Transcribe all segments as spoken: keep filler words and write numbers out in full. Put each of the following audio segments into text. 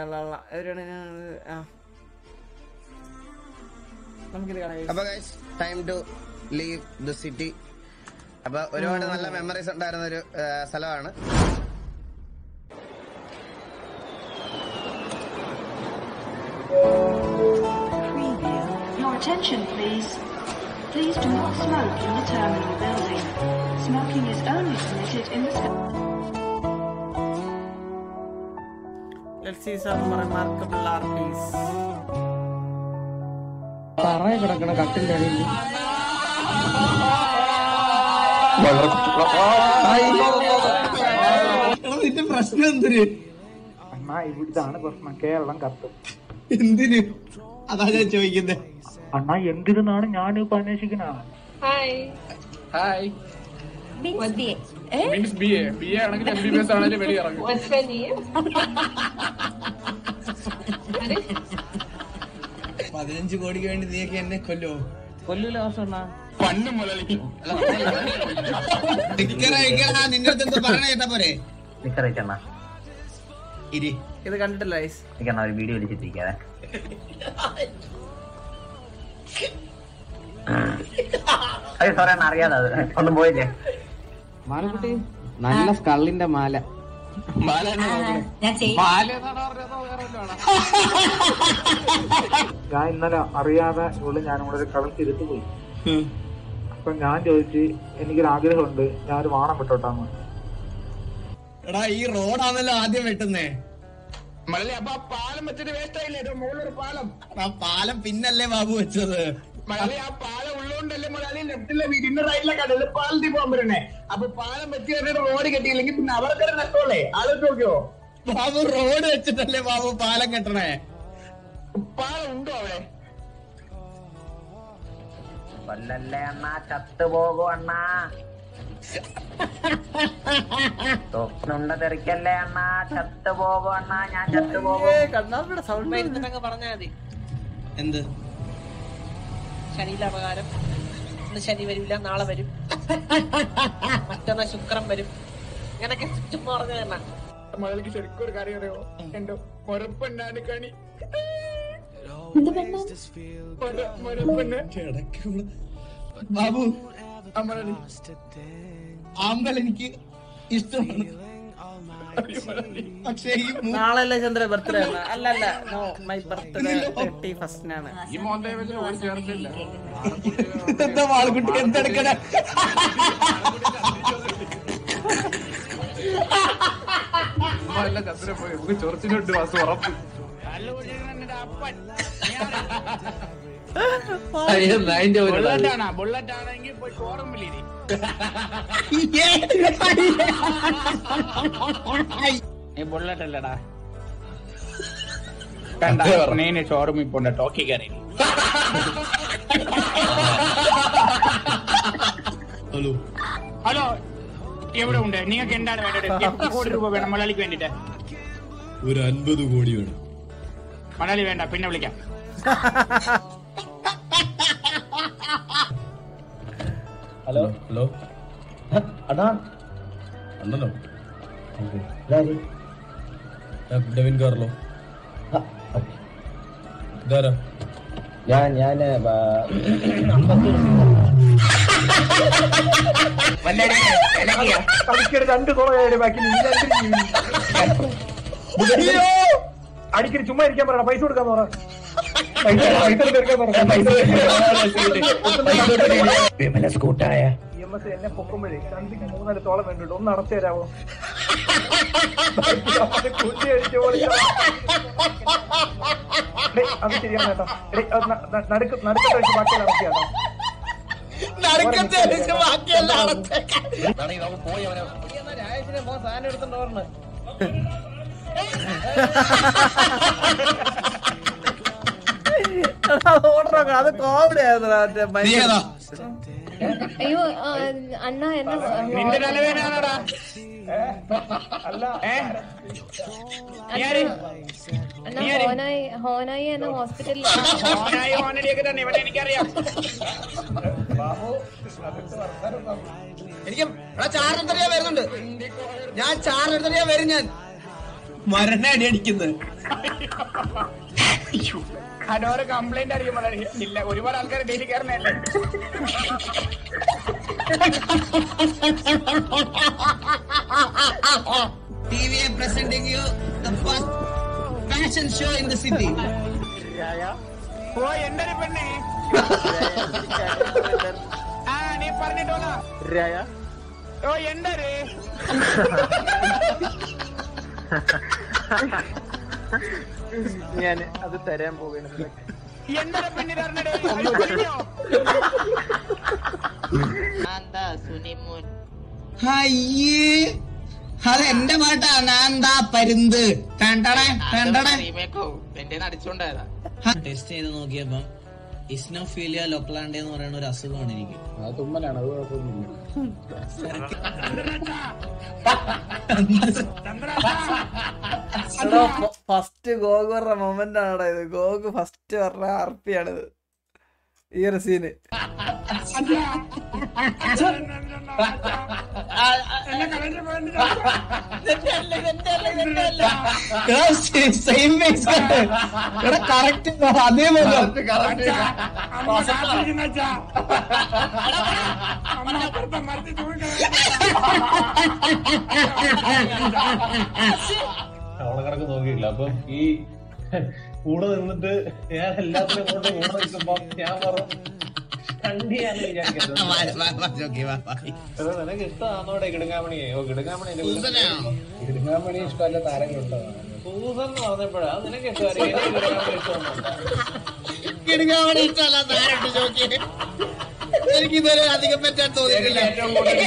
അപ്പൊ guys time to leave the city. അപ്പൊ ഒരുപാട് നല്ല മെമ്മറീസ് ഉണ്ടായിരുന്ന ഒരു സ്ഥലമാണ്. Your attention please. Please do not smoke in the terminal building. Smoking is only permitted in the Let's see some remarkable R Ps. പറയ കിടക്കണ കട്ടിന്റെ അടിയിൽ നിന്റെ പ്രശ്നം എന്തിന്? അണ്ണാ ഇവിടുത്താണ് പ്രശ്നം. കേരളം കത്തും. എന്തിന്? അതാ ഞാൻ ചോദിക്കുന്നത്. അണ്ണാ എന്തിനാണ് ഞാൻ ഇപ്പൊ അന്വേഷിക്കണ? Hi hi means B A means B A B A ആണെങ്കിൽ എം ബി ബി എസ് ആണെങ്കിൽ വെളി ഇറങ്ങും. പതിനഞ്ച് കോടിക്ക് വേണ്ടി നീയൊക്കെ എന്നെ കൊല്ലോ? കൊല്ലൂല വർഷം പണ്ട് മുതലിക്കും നിന്റെ അടുത്ത് എന്താ പറയണ കേട്ടാ പോരെ? ഇരി ഇത് കണ്ടിട്ടില്ല ഒരു വീഡിയോ വിളിച്ചിട്ടിരിക്കാതെ സോറി അറിയാതെ ഒന്നും പോയില്ലേ. മാലക്കുട്ടി നല്ല സ്കള്ളിന്റെ മാല. ഞാൻ ഇന്നലെ അറിയാതെ ഇവിടെ ഞാനും കൂടെ ഒരു കടൽ തിരുത്തു പോയി. അപ്പൊ ഞാൻ ചോദിച്ച് എനിക്കൊരാഗ്രഹമുണ്ട്, ഞാനൊരു വാണം വിട്ടോട്ടാന്ന്. എടാ ഈ റോഡാണല്ലോ ആദ്യം വെട്ടുന്നേ. മലയാളി അപ്പൊ ആ പാലം വെച്ചിട്ട് വേസ്റ്റ് ആയില്ലേ? മുകളിലൊരു പാലം. ആ പാലം പിന്നല്ലേ ബാബു വെച്ചത്? മലയാളി ആ പാലം ഉള്ളതുകൊണ്ടല്ലേ മലയാളി ലെഫ്റ്റിലെ വീടിന്റെ റൈറ്റിലെ കടലിൽ പാലത്തിൽ പോകാൻ പറ്റണേ. അപ്പൊ പാലം വെച്ച് കഴിഞ്ഞിട്ട് റോഡ് കെട്ടിയില്ലെങ്കിൽ പിന്നെ അവർക്ക് നഷ്ടമല്ലേ? ആലോചിച്ച് നോക്കിയോ? ബാബു റോഡ് വെച്ചിട്ടല്ലേ ബാബു പാലം കെട്ടണേ? പാലം ഉണ്ടോ അവിടെ? കൊല്ലല്ലേ അണ്ണാ, ചത്തുപോകൂ അണ്ണാ. തൊണ്ട തെറിക്കല്ലേ അണ്ണാ, ചത്തുപോകൂ അണ്ണാ, ഞാൻ ചത്തുപോകും. കണ്ണാപ്പിയുടെ സൗണ്ട് പറഞ്ഞാൽ മതി. എന്ത് ശനിയിലെ അപകാരം, ഇന്ന് ശനി വരില്ല, നാളെ വരും, മറ്റന്നാ ശുക്രൻ വരും, ഇങ്ങനൊക്കെ ചുമ്മാ പറഞ്ഞു തരണ. മലയാളിക്ക് ശരിക്കും ഒരു കാര്യം അറിയോ? എന്റെ മൊരപ്പന്നാണ് കണി. ബാബു മലയാളി ആമ്പൽ എനിക്ക് ഇഷ്ടമാണ്. പക്ഷേ നാളെ ചന്ദ്ര ബർത്ത്ഡേ അല്ല അല്ല നോ മൈ ബർത്ത്ഡേ തേർട്ടി ഫസ്റ്റിനാണ്. ഈ മോന്തേ വെച്ച് ഒരു ചേർത്തില്ല. എന്താ വാൾകുട്ടി എന്തെടുക്കണേ? ചന്ദ്ര പോയി നമുക്ക് ചൊറിച്ചിട്ടുണ്ട് വാസം ഉറപ്പ്. ബുള്ളറ്റ് ആണെങ്കിൽ പോയി ഷോറൂം വിളിയിരി. നീ ബുള്ളറ്റ് അല്ലടാ, നീ ഷോറൂമിൽ പോണ്ട, ടോക്കി കയറി. ഹലോ ഹലോ, എവിടെ ഉണ്ട്? നിങ്ങൾക്ക് എന്താണ് വേണ്ടത്? എത്ര കോടി രൂപ വേണം മലയാളിക്ക് വേണ്ടിട്ട്? ഒരു അൻപത് കോടി വേണം. മലയാളി വേണ്ട, പിന്നെ വിളിക്കാം. ഹലോ ഹലോ അതാ അണ്ണനോ? Devin Carlo. ഇതാരാ? ഞാൻ ഞാൻ രണ്ട് കോള ബാക്കി അടിക്കടി ചുമ്മാ ഇരിക്കാൻ പറയണം, പൈസ കൊടുക്കാന്ന് പറ. സ്കൂട്ടായ എന്നെ പൊക്കുമ്പോഴേ രണ്ടിക്ക് മൂന്നിടത്തോളം വേണ്ടിട്ട് ഒന്ന് നടത്തി തരാമോ? കുട്ടി അടിച്ചു അത് ശരിയാണ് കേട്ടോ. നടുക്ക് നടുക്കത്തെ വെച്ച് ബാക്കി നടത്തിയാട്ടോ. സാധനം എടുത്തോണ്ട് പറഞ്ഞു. അത് കോമഡി ആയിരുന്നു. അയ്യോ അണ്ണ എന്നെ ഹോനായി ഹോനായി എന്നെ ഹോസ്പിറ്റലിൽ എനിക്ക് ചാറിനെടുത്തറിയാ വരുന്നുണ്ട്. ഞാൻ ചാറിനെടുത്തറിയാ വരും. ഞാൻ മരണ അടി അടിക്കുന്നത്. അതോരെ കംപ്ലൈന്റ് അറിയുമ്പോൾ ഇല്ല, ഒരുപാട് ആൾക്കാർ ഡെയിലി കയറുന്നതല്ലേ. T V A presenting you the first fashion show in the city. ഓ എന്റെ ഒരു പെണ്ണേ, ആ നീ പറഞ്ഞിട്ടോളാ. ഓ എന്റെ ഞാൻ അത് തരാൻ പോവുകയാണ്. എന്റെ പെണ്ണി തരണേ. അയ്യേ, അത് എന്റെ പാട്ടാ. നാന്താ പരുന്ത് ടെസ്റ്റ് ചെയ്ത് നോക്കിയപ്പം ഇസ്നോഫീലിയ ലൊക്ലാൻഡെ എന്ന് പറയുന്ന ഒരു അസുഖമാണ് എനിക്ക്. അത് തുമ്മലാണ്, അത് കുഴപ്പമൊന്നുമില്ല. ഫസ്റ്റ് ഗോഗ് പറഞ്ഞ മൊമെന്റ് ആണോ ഇത്? ഗോഗ് ഫസ്റ്റ് പറഞ്ഞ ആർപ്പിയാണിത് ഈ ഒരു സീന്. അവളെ കണക്ക് നോക്കിയില്ല. അപ്പൊ ഈ കൂടെ നിന്നിട്ട് ഞാൻ എല്ലാത്തിനും കൊണ്ട് കൂടെ നിൽക്കുമ്പോ ഞാൻ പറഞ്ഞു കണ്ടിയാന്ന് വിചാരിക്കുന്നത്. നിനക്ക് ഇഷ്ടമാണോടെ കിടുങ്ങാമണിയെ? ഓ കിടുങ്ങാമണി കിടുങ്ങാമണി ഇഷ്ടമല്ല താരങ്ങളുണ്ടോ? സൂസൻ എന്ന് പറഞ്ഞപ്പോഴാ നിനക്ക് ഇഷ്ടമായിരിക്കും. കിടുങ്ങാമണി ഇഷ്ടമല്ല താരുണ്ട് ചോദിക്കേ. എനിക്ക് ഇതുവരെ അധികം പറ്റാൻ തോന്നിയിട്ടില്ല. ഏറ്റവും കൂടുതൽ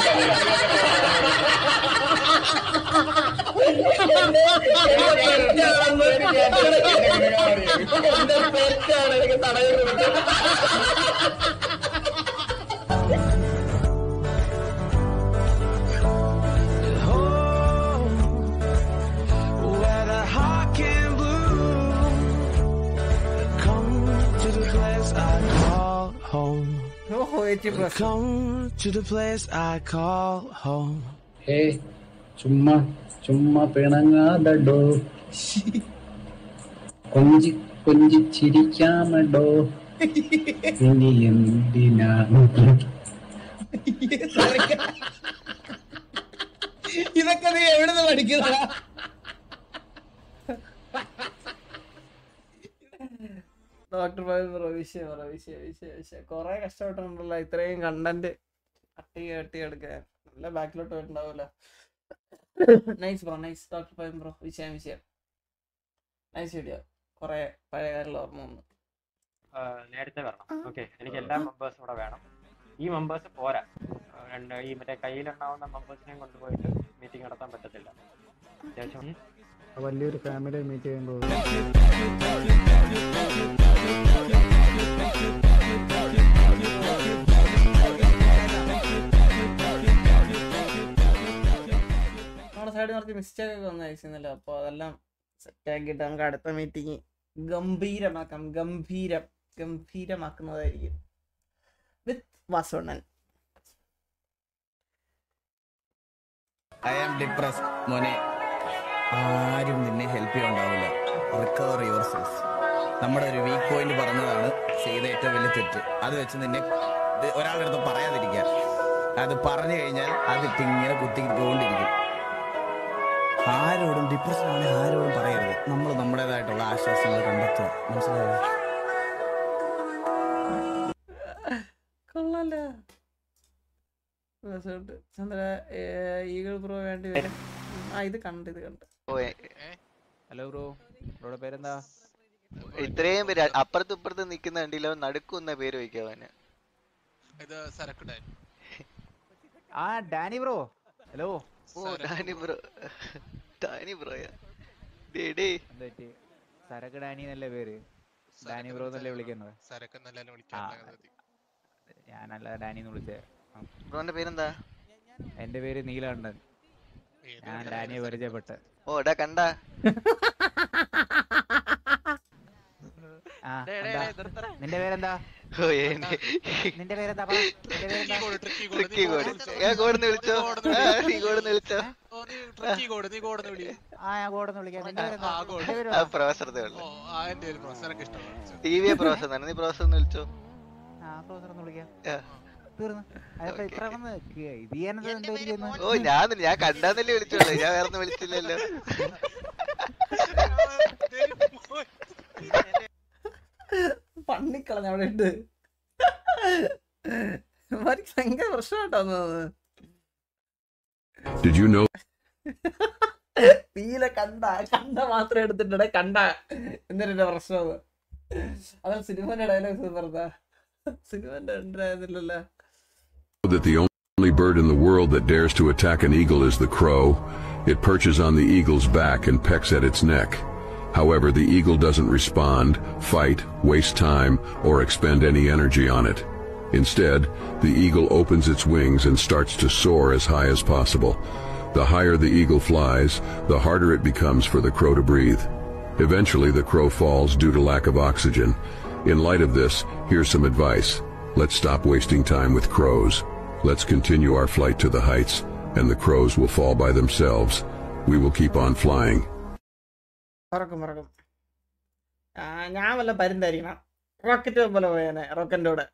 എനിക്ക് തടയുന്നത്. ചുമ്മാ ചുമ്മാ പിണങ്ങാതടോ, കൊഞ്ചി കൊഞ്ചി ചിരിക്കാമടോ, ഇനി എന്തിനാണ് ഇതൊക്കെ നീ എവിടുന്ന് പഠിക്കുന്ന? ഡോക്ടർ ബ്രോ വിഷയം പറ വിഷയം വിഷയം വിഷയം കൊറേ കഷ്ടപ്പെട്ടിട്ടുണ്ടല്ലോ ഇത്രയും കണ്ടന്റ് അട്ടി കട്ടി എടുക്കാൻ. നല്ല ബാക്കിലോട്ട് പോയിട്ടുണ്ടാവൂല. Nice bro, nice doctor five bro. വിഷയം വിഷയം നൈസ് വീഡിയോ. കൊറേ പഴയ കാര്യങ്ങൾ ഓർമ്മ വന്നു. നേരത്തെ വരണം. ഓക്കെ, എനിക്ക് എല്ലാ മെമ്പേഴ്സും കൂടെ വേണം. ഈ മെമ്പേഴ്സ് പോരാ, രണ്ട് ഈ മറ്റേ കയ്യിലുണ്ടാവുന്ന മെമ്പേഴ്സിനെയും കൊണ്ടുപോയിട്ട് മീറ്റിംഗ് നടത്താൻ പറ്റത്തില്ല. അത്യാവശ്യം വലിയൊരു ഫാമിലി മീറ്റ് ചെയ്യുമ്പോൾ നമ്മുടെ സൈഡിൽ കുറച്ച് മിസ്റ്റേക്ക് ഒക്കെ വന്നു അയച്ചിരുന്നല്ലോ. അപ്പോൾ അതെല്ലാം സെറ്റ് ആക്കിയിട്ട് നമുക്ക് അടുത്ത മീറ്റിംഗ് ഗംഭീരമാക്കാം. ഗംഭീരം ഗംഭീരമാക്കുന്നതായിരിക്കും വിത്ത് വാസവണ്ണൻ. ഐ ആം ഡിപ്രസ്ഡ് മോനെ. ആരും നിന്നെ ഹെൽപ്പ് ചെയ്യാണ്ടാവില്ല. Recover yourself. നമ്മുടെ ഒരു വീക്ക് പോയിന്റ് പറഞ്ഞതാണ് ചെയ്ത ഏറ്റവും വലിയ തെറ്റ്. അത് വെച്ച് നിന്നെ ഒരാളുടെ അടുത്ത് പറയാതിരിക്കുക. അത് പറഞ്ഞു കഴിഞ്ഞാൽ അതിട്ട് ഇങ്ങനെ കുത്തിക്കൊണ്ടിരിക്കും. ആരോടും ഡിപ്രഷൻ ആണെങ്കിൽ ആരോടും പറയരുത്. നമ്മൾ നമ്മുടേതായിട്ടുള്ള ആശ്വാസങ്ങൾ കണ്ടെത്തുക. മനസ്സിലായോ? കൊള്ളാലോ. ചന്ദ്ര ഈഗിൾ ബ്രോ വേണ്ടി വരും. ആ ഇത് കണ്ട് ഇത് കണ്ട്. ഹലോ ബ്രോ, ബ്രോയുടെ പേരെന്താ? ഇത്രയും പേര് അപ്പുറത്ത് ഇപ്പുറത്ത് നിക്കുന്ന കണ്ടില്ല, നടുക്കുന്ന പേര് വയ്ക്കാവന്. ആ ഡാനി ബ്രോ. ഹലോ. ഓ ഡാനി ബ്രോ. ഡാനി ബ്രോയാ? സരക്ക് ഡാനി എന്നല്ലേ പേര്? ഡാനി ബ്രോ എന്നല്ലേ വിളിക്കുന്നത്? ഞാനല്ല ഡാനി എന്ന് വിളിച്ചേ. ബ്രോന്റെ പേരെന്താ? എന്റെ പേര് നീലകണ്ഠൻ. ഞാൻ ഡാനിയെ പരിചയപ്പെട്ട്. ഓ ഡാ കണ്ട. നിന്റെ പേരെന്താ? നിന്റെ പേരെന്താ? വിളിച്ചോ. ആ ഞാൻ ഗോഡെന്ന് വിളിക്കാം. നിന്റെ പേര് ആ, എന്താ? ഗോഡ്. നിന്റെ പേര് ആ എന്താ? പ്രൊഫസറത്തെ ഉള്ളു. ഓ ആ എന്റെ ഒരു പ്രൊഫസറൊക്കെ ഇഷ്ടമാണ്. ടി വി പ്രൊഫസർ എന്നാണ്. നീ പ്രൊഫസർ എന്ന് വിളിച്ചോ. ആ പ്രൊഫസർ ഒന്ന് വിളിക്കാം. ആ. തീർന്നു. അതിപ്പോ ഇത്ര വന്ന് ഇത് ചെയ്യാനെന്താ എന്തോ ചെയ്യുന്നത്? ഓ ഞാൻ ഞാൻ കണ്ടാന്നല്ലേ വിളിച്ചോളൂ. ഞാൻ വേറെ ഒന്നും വിളിച്ചില്ലല്ലോ. പണ്ണിക്കളഞ്ഞ അവിടെ ഉണ്ട്. ഭയങ്കര പ്രശ്നമായിട്ടോ. Did you know നീല കണ്ട കണ്ട മാത്രം എടുത്തിട്ടുണ്ടെ കണ്ട എന്നിട്ട് പ്രശ്നം. അത് സിനിമന്റെ ഡയലോഗ്സ് പറഞ്ഞ സിനിമന്റെ ഉണ്ടായിരുന്നില്ലല്ലോ. that the only bird in the world that dares to attack an eagle is the crow? It perches on the eagle's back and pecks at its neck. However, the eagle doesn't respond, fight, waste time, or expend any energy on it. Instead, the eagle opens its wings and starts to soar as high as possible. The higher the eagle flies, the harder it becomes for the crow to breathe. Eventually, the crow falls due to lack of oxygen. In light of this, here's some advice. Let's stop wasting time with crows. Let's continue our flight to the heights, and the crows will fall by themselves. We will keep on flying. പറക്കും പറക്കും. ഞാൻ വല്ല പരുന്തായിരിക്കണം. Rocket പോലെ പോയേനെ. റോക്കറ്റിന്റെ കൂടെ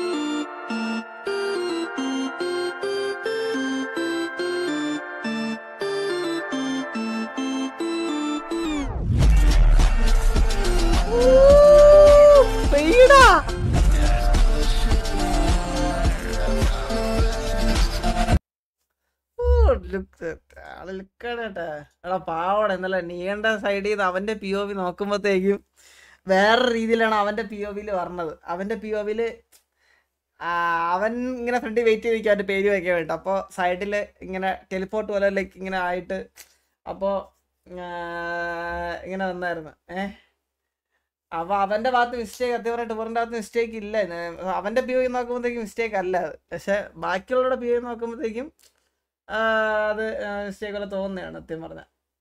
എടാ പാവട ഇന്നലെ നീണ്ട സൈഡിൽ നിന്ന് അവന്റെ പി ഒ വി നോക്കുമ്പോഴത്തേക്കും വേറെ രീതിയിലാണ് അവന്റെ പി ഒ വിയിൽ പറഞ്ഞത്. അവന്റെ പി ഒ വിയില് അവൻ ഇങ്ങനെ ഫ്രണ്ടിൽ വെയിറ്റ് ചെയ്ത് നിൽക്കും അവന്റെ പേര് വയ്ക്കാൻ വേണ്ടി. അപ്പോൾ സൈഡിൽ ഇങ്ങനെ ടെലിപ്പോർട്ട് പോലെ ലൈക്ക് ഇങ്ങനെ ആയിട്ട് അപ്പോൾ ഇങ്ങനെ വന്നായിരുന്നു. ഏഹ് അപ്പൊ അവന്റെ ഭാഗത്ത് മിസ്റ്റേക്ക് സത്യം പറഞ്ഞ ടൂറിന്റെ ഭാഗത്ത് മിസ്റ്റേക്ക് ഇല്ല. അവന്റെ പി ഒ വി നോക്കുമ്പോഴത്തേക്കും മിസ്റ്റേക്ക് അല്ല അത്. പക്ഷെ ബാക്കിയുള്ളവരുടെ പി ഒ വി നോക്കുമ്പോഴത്തേക്കും അത് മിസ്റ്റേക്ക് പോലെ തോന്നുന്നതാണ് സത്യം പറഞ്ഞ.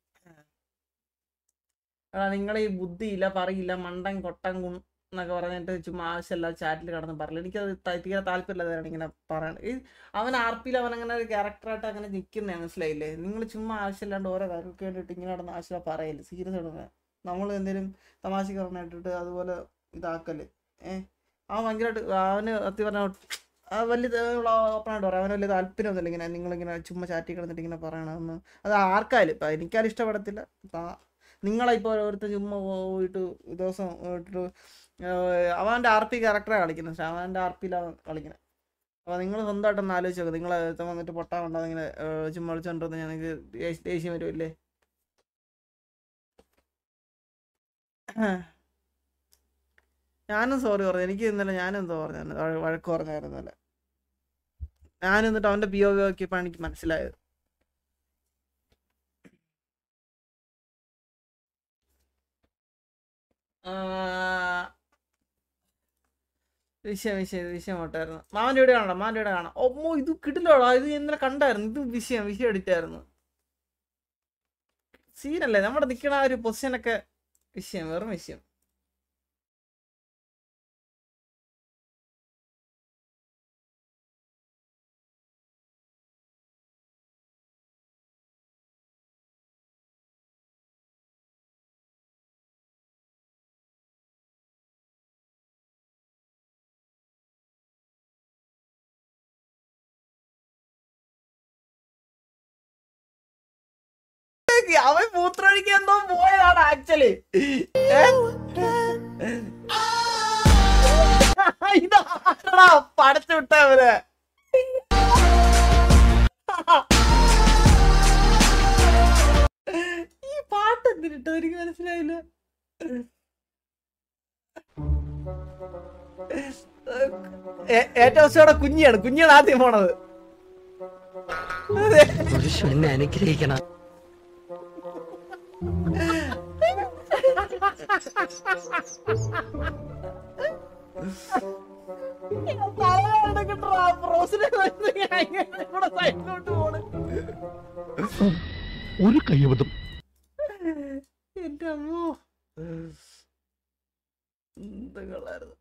നിങ്ങൾ ഈ ബുദ്ധിയില്ല പറയില്ല മണ്ടൻ കൊട്ടൻ കുൺ എന്നൊക്കെ പറഞ്ഞിട്ട് ചുമ്മാ ആവശ്യമില്ല ചാറ്റിൽ കടന്ന് പറയില്ല. എനിക്കത് തീരെ താല്പര്യമില്ലാതാണ് ഇങ്ങനെ പറയണത്. ഈ അവൻ ആർ പിയിൽ അവൻ അങ്ങനെ ഒരു ക്യാരക്ടറായിട്ട് അങ്ങനെ നിൽക്കുന്നതാണ് മനസ്സിലായില്ലേ. നിങ്ങൾ ചുമ്മാ ആവശ്യമില്ലാണ്ട് ഓരോ കാര്യങ്ങൾക്ക് വേണ്ടിയിട്ട് ഇങ്ങനെ നടന്ന ആവശ്യമില്ല പറയില്ല. സീരിയസ് ആയിട്ട് നമ്മൾ എന്തെങ്കിലും തമാശക്ക് പറഞ്ഞിട്ടിട്ട് അതുപോലെ ഇതാക്കല്. ഏഹ് അവൻ ഭയങ്കരമായിട്ട് അവന് സത്യം പറഞ്ഞ വലിയ ഓപ്പണായിട്ട് പറയാം. അവന് വലിയ താല്പര്യമൊന്നുമില്ല ഇങ്ങനെ നിങ്ങളിങ്ങനെ ചുമ്മാ ചാറ്റി കിടന്നിട്ട് ഇങ്ങനെ പറയണമെന്ന്. അത് ആർക്കായാലും ഇപ്പം എനിക്കാരും ഇഷ്ടപ്പെടത്തില്ല. ഇപ്പം നിങ്ങളെ ഇപ്പോൾ ഓരോരുത്തർ ചുമ്മാ പോയിട്ട് ദിവസം പോയിട്ട് അവൻ്റെ ആർ പി ക്യാരക്ടറാണ് കളിക്കുന്നത്. പക്ഷെ അവൻ്റെ ആർ പിയിലാണ് കളിക്കുന്നത്. അപ്പോൾ നിങ്ങൾ സ്വന്തമായിട്ടൊന്ന് ആലോചിച്ച് നോക്കും. നിങ്ങൾ വന്നിട്ട് പൊട്ടാൻ ഇങ്ങനെ ചുമ്മാ വിളിച്ചുകൊണ്ടിരുന്ന ഞങ്ങൾക്ക് ദേഷ്യം വരുമല്ലേ. ഞാനും സോറി പറഞ്ഞു. എനിക്ക് ഇന്നലെ ഞാനും എന്തോ പറഞ്ഞു വഴക്ക് പറഞ്ഞായിരുന്നല്ലേ. ഞാൻ എന്നിട്ട് അവൻ്റെ പി ഒ വി നോക്കിയപ്പോൾ എനിക്ക് മനസ്സിലായത്. വിഷയം വിഷയം വിഷയം ഓട്ടായിരുന്നു. മാമൻ്റെ വീട് കാണണം. മാമൻ്റെ വീട് കാണാം. ഓ ഇത് കിട്ടില്ലോടാ. ഇത് ഇന്നലെ കണ്ടായിരുന്നു. ഇത് വിഷയം വിഷയം എഡിറ്റായിരുന്നു. സീനല്ലേ നമ്മുടെ നിൽക്കണ ആ ഒരു പൊസിഷനൊക്കെ വിഷയം വെറും വിഷയം. അവൻ മൂത്രമൊഴിക്കാൻ എന്തോ പോയതാണ് ആക്ച്വലി. ഇതാ പടച്ചു വിട്ടവര്. ഈ പാട്ട് എന്തിട്ടോ എനിക്ക് മനസ്സിലായില്ല. ഏറ്റവും ദിവസം കുഞ്ഞിയാണ് കുഞ്ഞിയാണ് ആദ്യം പോണത്. എന്നെ അനുഗ്രഹിക്കണം. ഒരു കയ്യബദ്ധം. എന്റെ അമ്മോ എന്തുകളായിരുന്നു.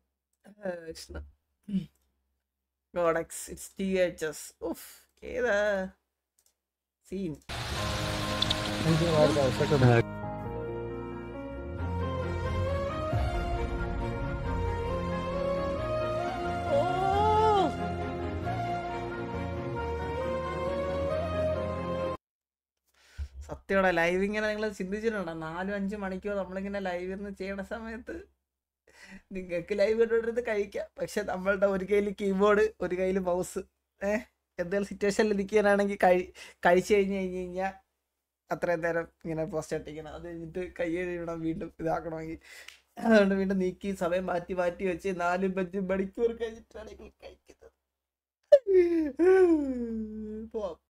Codex it's T H S. ഉഫ് ഏതാ സീൻ. സത്യയുടെ ലൈവ് ഇങ്ങനെ നിങ്ങൾ ചിന്തിച്ചിട്ടുണ്ടോ? നാലും അഞ്ച് മണിക്കൂർ നമ്മളിങ്ങനെ ലൈവ് ഇരുന്ന് ചെയ്യണ സമയത്ത് നിങ്ങൾക്ക് ലൈവ് കണ്ടുകൊണ്ടിരുന്ന് കഴിക്കാം. പക്ഷെ നമ്മളുടെ ഒരു കയ്യിൽ കീബോർഡ്, ഒരു കയ്യിൽ മൗസ്, ഏഹ് എന്തെങ്കിലും സിറ്റുവേഷനിൽ ഇരിക്കാനാണെങ്കിൽ കഴി കഴിച്ചു കഴിഞ്ഞ് കഴിഞ്ഞ് കഴിഞ്ഞാൽ അത്രയും നേരം ഇങ്ങനെ പോസ്റ്റ് അട്ടിക്കണം. അത് കഴിഞ്ഞിട്ട് കൈ എഴുതണം വീണ്ടും ഇതാക്കണമെങ്കിൽ. അതുകൊണ്ട് വീണ്ടും നീക്കി സമയം മാറ്റി മാറ്റി വെച്ച് നാലും അഞ്ചും മണിക്കൂർ കഴിഞ്ഞിട്ടാണ് കഴിക്കുന്നത്. പോവാം.